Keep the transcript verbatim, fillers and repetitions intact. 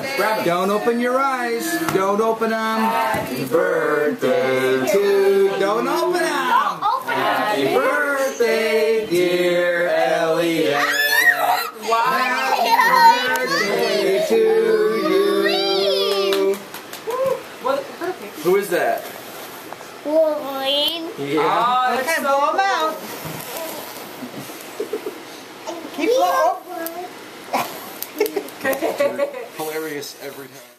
Grab them. Don't open your eyes. Don't open them. Happy birthday to. Don't open them. Don't open them. Happy birthday, dear Elliot. Wow. Happy birthday to you. What? Who is that? Wolverine. Yeah. Oh, Okay, blow them out. Keep blowing. Hilarious every time.